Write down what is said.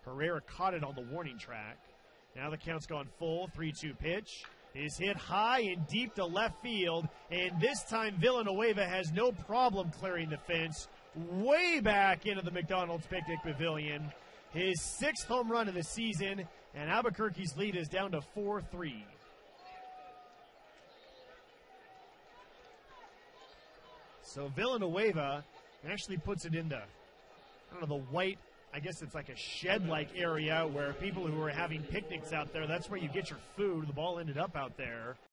Herrera caught it on the warning track. Now the count's gone full. 3-2 pitch is hit high and deep to left field. And this time Villanueva has no problem clearing the fence way back into the McDonald's Picnic Pavilion. His 6th home run of the season, and Albuquerque's lead is down to 4-3. So Villanueva actually puts it in the, I don't know, the white, I guess it's like a shed-like area where people who are having picnics out there, that's where you get your food. The ball ended up out there.